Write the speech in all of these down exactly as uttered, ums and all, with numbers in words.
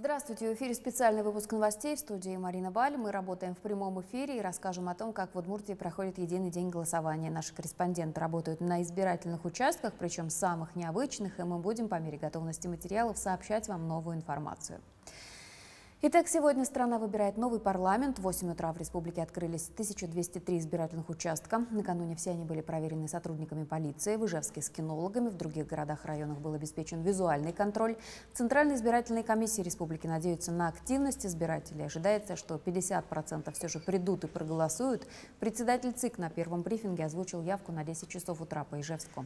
Здравствуйте! В эфире специальный выпуск новостей. В студии Марина Баль. Мы работаем в прямом эфире и расскажем о том, как в Удмуртии проходит единый день голосования. Наши корреспонденты работают на избирательных участках, причем самых необычных, и мы будем по мере готовности материалов сообщать вам новую информацию. Итак, сегодня страна выбирает новый парламент. В восемь утра в республике открылись тысяча двести три избирательных участка. Накануне все они были проверены сотрудниками полиции, в Ижевске с кинологами, в других городах и районах был обеспечен визуальный контроль. Центральная избирательная комиссия республики надеется на активность избирателей. Ожидается, что пятьдесят процентов все же придут и проголосуют. Председатель ЦИК на первом брифинге озвучил явку на десять часов утра по Ижевску.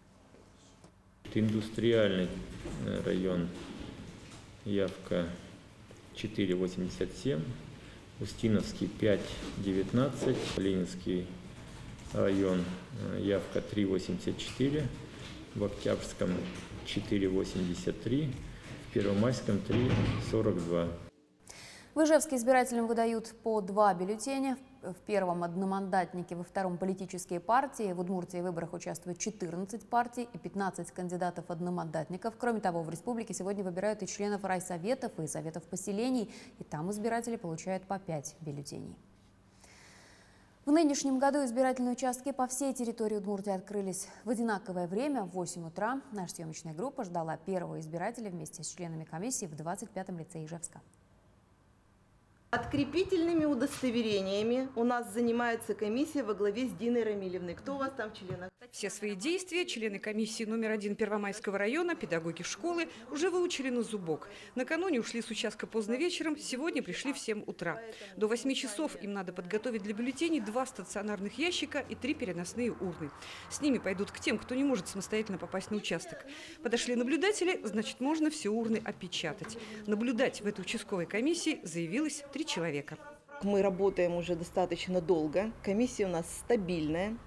Индустриальный район, явка четыре восемьдесят семь, Устиновский пять девятнадцать, Ленинский район, явка три восемьдесят четыре, в Октябрьском четыре восемьдесят три, в Первомайском три сорок два. В Ижевске избирателям выдают по два бюллетеня. В первом одномандатнике, во втором политические партии. В Удмуртии в выборах участвуют четырнадцать партий и пятнадцать кандидатов-одномандатников. Кроме того, в республике сегодня выбирают и членов райсоветов, и советов поселений. И там избиратели получают по пять бюллетеней. В нынешнем году избирательные участки по всей территории Удмуртии открылись в одинаковое время, в восемь утра. Наша съемочная группа ждала первого избирателя вместе с членами комиссии в двадцать пятом лице Ижевска. Открепительными удостоверениями у нас занимается комиссия во главе с Диной Рамилевной. Кто у вас там в членах? Все свои действия члены комиссии номер один Первомайского района, педагоги школы, уже выучили на зубок. Накануне ушли с участка поздно вечером, сегодня пришли в семь утра. До восьми часов им надо подготовить для бюллетеней два стационарных ящика и три переносные урны. С ними пойдут к тем, кто не может самостоятельно попасть на участок. Подошли наблюдатели, значит, можно все урны опечатать. Наблюдать в этой участковой комиссии заявилось три человека. Мы работаем уже достаточно долго, комиссия у нас стабильная.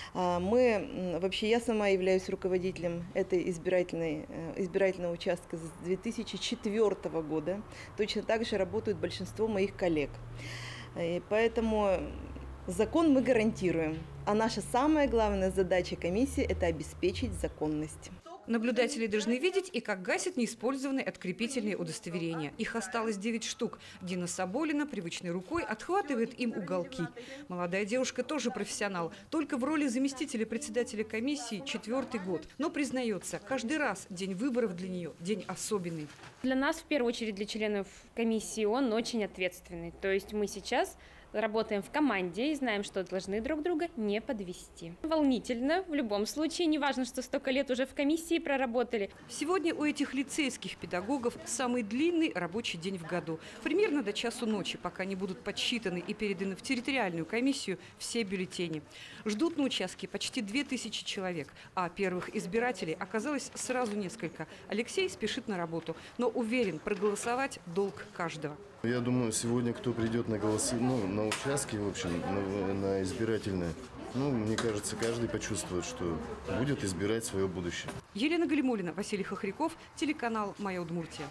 Мы, вообще я сама являюсь руководителем этой избирательной, избирательного участка с две тысячи четвёртого года. Точно так же работают большинство моих коллег. И поэтому закон мы гарантируем. А наша самая главная задача комиссии – это обеспечить законность. Наблюдатели должны видеть и как гасят неиспользованные открепительные удостоверения. Их осталось девять штук. Дина Соболина привычной рукой отхватывает им уголки. Молодая девушка тоже профессионал, только в роли заместителя председателя комиссии четвертый год. Но признается, каждый раз день выборов для нее день особенный. Для нас, в первую очередь для членов комиссии, он очень ответственный. То есть мы сейчас работаем в команде и знаем, что должны друг друга не подвести. Волнительно в любом случае, не важно, что столько лет уже в комиссии проработали. Сегодня у этих лицейских педагогов самый длинный рабочий день в году. Примерно до часу ночи, пока не будут подсчитаны и переданы в территориальную комиссию все бюллетени. Ждут на участке почти две тысячи человек, а первых избирателей оказалось сразу несколько. Алексей спешит на работу, но уверен, проголосовать долг каждого. Я думаю, сегодня кто придет на голосы, ну, на участки, в общем, на, на избирательные, ну, мне кажется, каждый почувствует, что будет избирать свое будущее. Елена Галимуллина, Василий Хохряков, телеканал «Моя Удмуртия».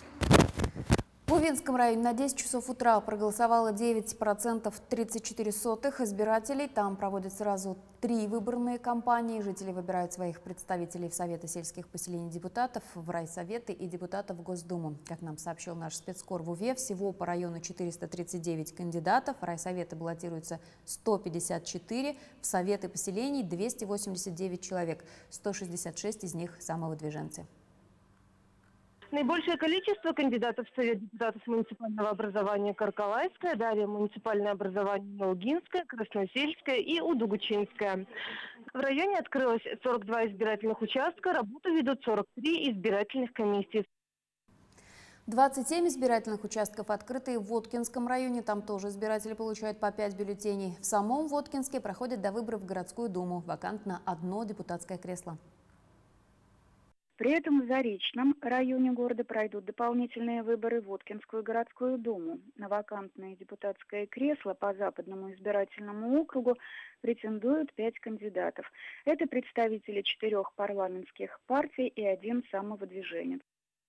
В Увинском районе на десять часов утра проголосовало девять процентов тридцать четыре сотых избирателей. Там проводят сразу три выборные кампании. Жители выбирают своих представителей в Советы сельских поселений, депутатов, в райсоветы и депутатов в Госдуму. Как нам сообщил наш спецкор в Уве, всего по району четыреста тридцать девять кандидатов. В райсоветы баллотируются сто пятьдесят четыре, в Советы поселений двести восемьдесят девять человек, сто шестьдесят шесть из них самовыдвиженцы. Наибольшее количество кандидатов в Совет депутатов муниципального образования Каркалайское, далее муниципальное образование Нолгинское, Красносельское и Удугучинское. В районе открылось сорок два избирательных участка, работу ведут сорок три избирательных комиссий. двадцать семь избирательных участков открыты в Воткинском районе. Там тоже избиратели получают по пять бюллетеней. В самом Воткинске проходят до выборов в городскую думу. Вакантно одно депутатское кресло. При этом в Заречном районе города пройдут дополнительные выборы в Воткинскую городскую думу. На вакантное депутатское кресло по Западному избирательному округу претендуют пять кандидатов. Это представители четырех парламентских партий и один самовыдвиженец.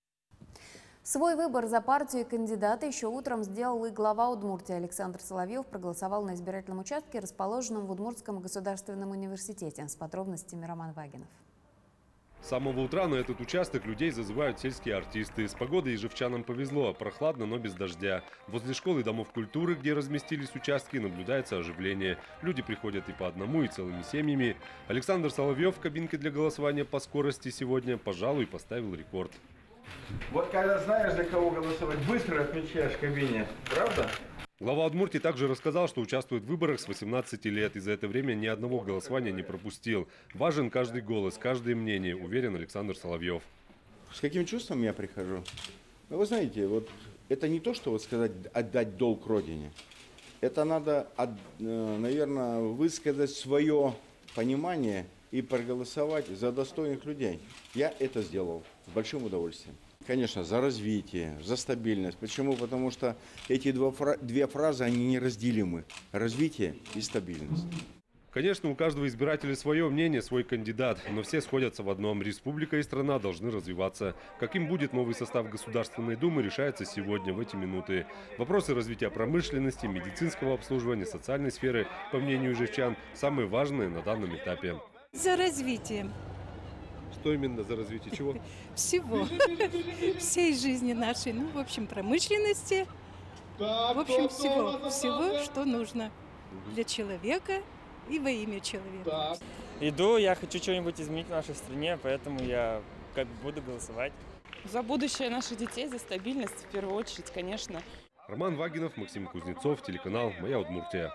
Свой выбор за партию и кандидата еще утром сделал и глава Удмуртии Александр Соловьев. Проголосовал на избирательном участке, расположенном в Удмуртском государственном университете. С подробностями Роман Вагинов. самого утра на этот участок людей зазывают сельские артисты. С погодой ижевчанам повезло. Прохладно, но без дождя. Возле школы и домов культуры, где разместились участки, наблюдается оживление. Люди приходят и по одному, и целыми семьями. Александр Соловьев в кабинке для голосования по скорости сегодня, пожалуй, поставил рекорд. Вот когда знаешь, за кого голосовать, быстро отмечаешь в кабине. Правда? Глава Удмуртии также рассказал, что участвует в выборах с восемнадцати лет и за это время ни одного голосования не пропустил. Важен каждый голос, каждое мнение, уверен Александр Соловьев. С каким чувством я прихожу? Ну, вы знаете, вот это не то, что вот сказать отдать долг Родине. Это надо, наверное, высказать свое понимание и проголосовать за достойных людей. Я это сделал с большим удовольствием. Конечно, за развитие, за стабильность. Почему? Потому что эти два, две фразы, они неразделимы. Развитие и стабильность. Конечно, у каждого избирателя свое мнение, свой кандидат. Но все сходятся в одном. Республика и страна должны развиваться. Каким будет новый состав Государственной Думы, решается сегодня, в эти минуты. Вопросы развития промышленности, медицинского обслуживания, социальной сферы, по мнению ижевчан, самые важные на данном этапе. За развитие. Что именно за развитие? Чего? Всего. Всей жизни нашей. Ну, в общем, промышленности. В общем, всего. Всего, что нужно для человека и во имя человека. Иду, я хочу что-нибудь изменить в нашей стране, поэтому я как буду голосовать. За будущее наших детей, за стабильность, в первую очередь, конечно. Роман Вагинов, Максим Кузнецов, телеканал «Моя Удмуртия».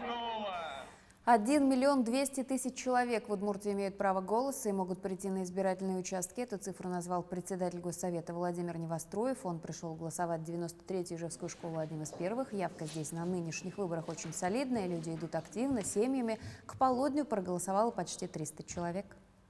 Один миллион двести тысяч человек в Удмуртии имеют право голоса и могут прийти на избирательные участки. Эту цифру назвал председатель Госсовета Владимир Невостроев. Он пришел голосовать в девяносто третью Ижевскую школу одним из первых. Явка здесь на нынешних выборах очень солидная. Люди идут активно, семьями. К полудню проголосовало почти триста человек.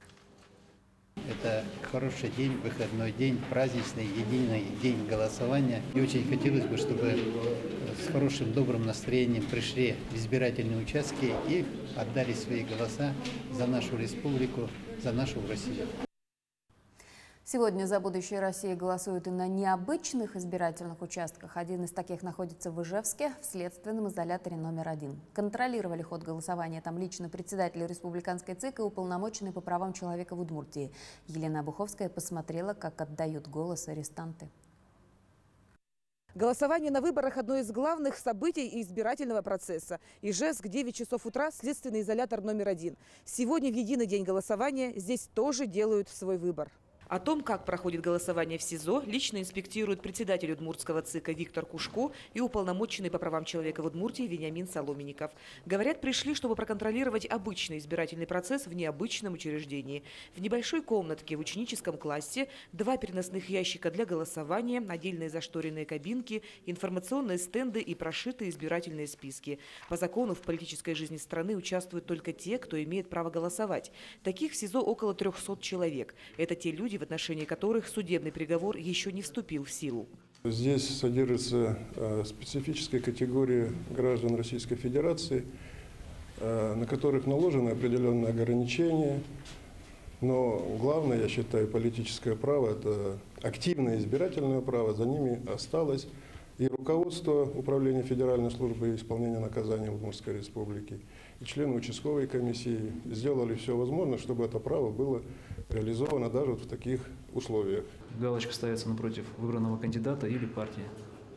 Это хороший день, выходной день, праздничный, единый день голосования. И очень хотелось бы, чтобы с хорошим, добрым настроением пришли в избирательные участки и отдали свои голоса за нашу республику, за нашу Россию. Сегодня за будущее России голосуют и на необычных избирательных участках. Один из таких находится в Ижевске, в следственном изоляторе номер один. Контролировали ход голосования там лично председатель республиканской ЦИК и уполномоченный по правам человека в Удмуртии. Елена Обуховская посмотрела, как отдают голос арестанты. Голосование на выборах – одно из главных событий избирательного процесса. Ижевск, девять часов утра, следственный изолятор номер один. Сегодня в единый день голосования здесь тоже делают свой выбор. О том, как проходит голосование в СИЗО, лично инспектируют председатель Удмуртского ЦИКа Виктор Кушко и уполномоченный по правам человека в Удмуртии Вениамин Соломенников. Говорят, пришли, чтобы проконтролировать обычный избирательный процесс в необычном учреждении. В небольшой комнатке в ученическом классе два переносных ящика для голосования, отдельные зашторенные кабинки, информационные стенды и прошитые избирательные списки. По закону в политической жизни страны участвуют только те, кто имеет право голосовать. Таких в СИЗО около трёхсот человек. Это те люди, в отношении которых судебный приговор еще не вступил в силу. Здесь содержится специфическая категория граждан Российской Федерации, на которых наложены определенные ограничения. Но главное, я считаю, политическое право – это активное избирательное право, за ними осталось. И руководство Управления Федеральной службы исполнения наказания Удмуртской Республики, и члены участковой комиссии сделали все возможное, чтобы это право было реализовано даже вот в таких условиях. Галочка ставится напротив выбранного кандидата или партии.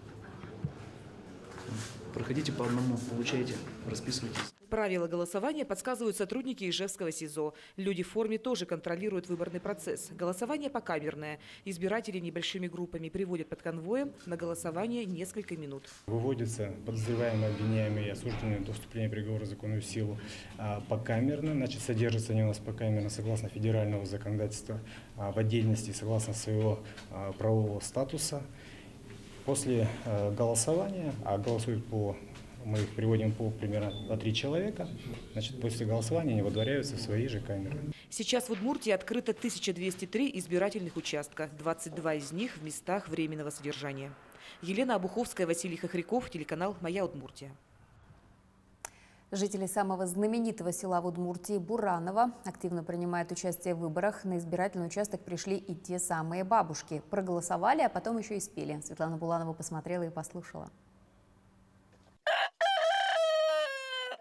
Проходите по одному, получайте, расписывайтесь. Правила голосования подсказывают сотрудники Ижевского СИЗО. Люди в форме тоже контролируют выборный процесс. Голосование покамерное. Избиратели небольшими группами приводят под конвоем. На голосование несколько минут. Выводятся подозреваемые, обвиняемые и осужденные до вступления приговора в законную силу покамерно. Значит, содержатся они у нас покамерно согласно федерального законодательства, в отдельности согласно своего правового статуса. После голосования, а голосуют по... Мы их приводим по примерно на три человека. Значит, после голосования они водворяются в свои же камеры. Сейчас в Удмуртии открыто тысяча двести три избирательных участка. двадцать два из них в местах временного содержания. Елена Обуховская, Василий Хохряков, телеканал «Моя Удмуртия». Жители самого знаменитого села в Удмуртии Бураново активно принимают участие в выборах. На избирательный участок пришли и те самые бабушки. Проголосовали, а потом еще и спели. Светлана Буланова посмотрела и послушала.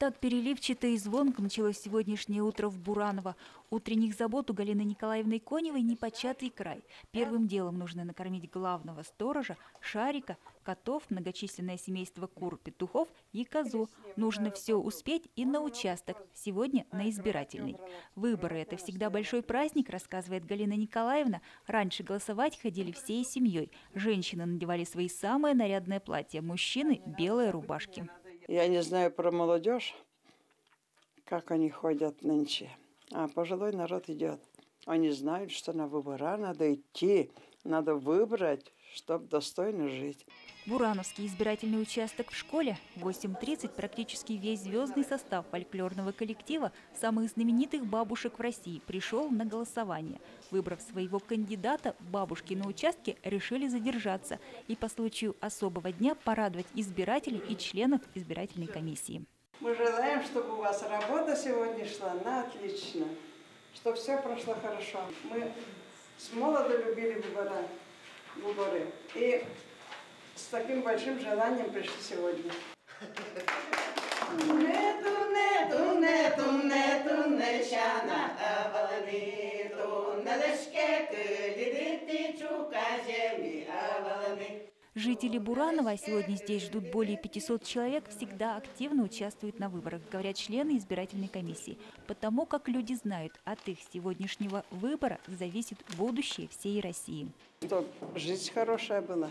Так переливчато и звонко началось сегодняшнее утро в Бураново. Утренних забот у Галины Николаевны Коневой непочатый край. Первым делом нужно накормить главного сторожа, Шарика, котов, многочисленное семейство кур, петухов и козу. Нужно все успеть и на участок, сегодня на избирательный. Выборы – это всегда большой праздник, рассказывает Галина Николаевна. Раньше голосовать ходили всей семьей. Женщины надевали свои самые нарядные платья, мужчины – белые рубашки. Я не знаю про молодежь, как они ходят нынче, а пожилой народ идет. Они знают, что на выборы надо идти, надо выбрать, чтобы достойно жить. Бурановский избирательный участок в школе. В восемь тридцать практически весь звездный состав фольклорного коллектива самых знаменитых бабушек в России пришел на голосование. Выбрав своего кандидата, бабушки на участке решили задержаться и по случаю особого дня порадовать избирателей и членов избирательной комиссии. Мы желаем, чтобы у вас работа сегодня шла на отлично, чтобы все прошло хорошо. Мы с молоду любили выборы, выборы и с таким большим желанием пришли сегодня. Жители Буранова, а сегодня здесь ждут более пятисот человек, всегда активно участвуют на выборах, говорят члены избирательной комиссии. Потому как люди знают, от их сегодняшнего выбора зависит будущее всей России. Чтобы жизнь хорошая была,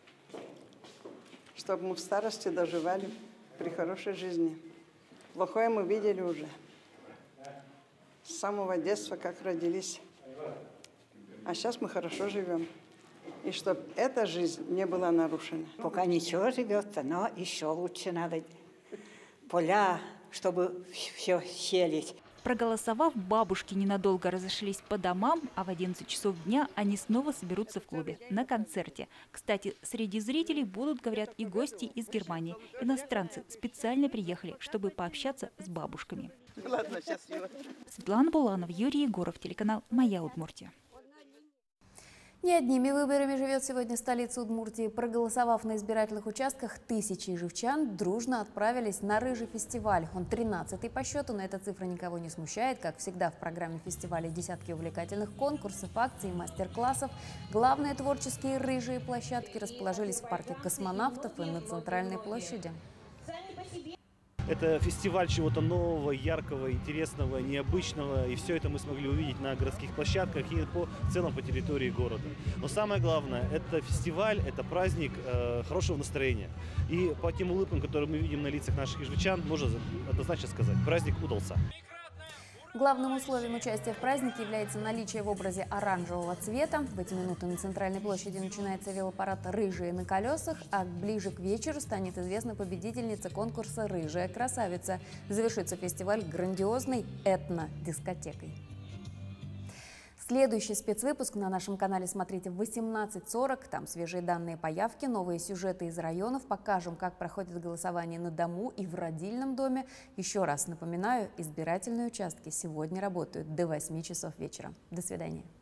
чтобы мы в старости доживали при хорошей жизни. Плохое мы видели уже с самого детства, как родились. А сейчас мы хорошо живем. И чтобы эта жизнь не была нарушена. Пока ничего живется, но еще лучше надо поля, чтобы все селить. Проголосовав, бабушки ненадолго разошлись по домам, а в одиннадцать часов дня они снова соберутся в клубе на концерте. Кстати, среди зрителей будут, говорят, и гости из Германии. Иностранцы специально приехали, чтобы пообщаться с бабушками. Ладно, счастливо. Светлана Буланова, Юрий Егоров, телеканал «Моя Удмуртия». Не одними выборами живет сегодня столица Удмуртии. Проголосовав на избирательных участках, тысячи живчан дружно отправились на Рыжий фестиваль. Он тринадцатый по счету, но эта цифра никого не смущает. Как всегда, в программе фестиваля десятки увлекательных конкурсов, акций и мастер-классов. Главные творческие рыжие площадки расположились в парке космонавтов и на Центральной площади. Это фестиваль чего-то нового, яркого, интересного, необычного. И все это мы смогли увидеть на городских площадках и по, в целом по территории города. Но самое главное, это фестиваль, это праздник э, хорошего настроения. И по тем улыбкам, которые мы видим на лицах наших ижевчан, можно однозначно сказать, праздник удался. Главным условием участия в празднике является наличие в образе оранжевого цвета. В эти минуты на Центральной площади начинается велопарад «Рыжие на колесах», а ближе к вечеру станет известна победительница конкурса «Рыжая красавица». Завершится фестиваль грандиозной этно-дискотекой. Следующий спецвыпуск на нашем канале смотрите в восемнадцать сорок. Там свежие данные по явке, новые сюжеты из районов. Покажем, как проходит голосование на дому и в родильном доме. Еще раз напоминаю, избирательные участки сегодня работают до восьми часов вечера. До свидания.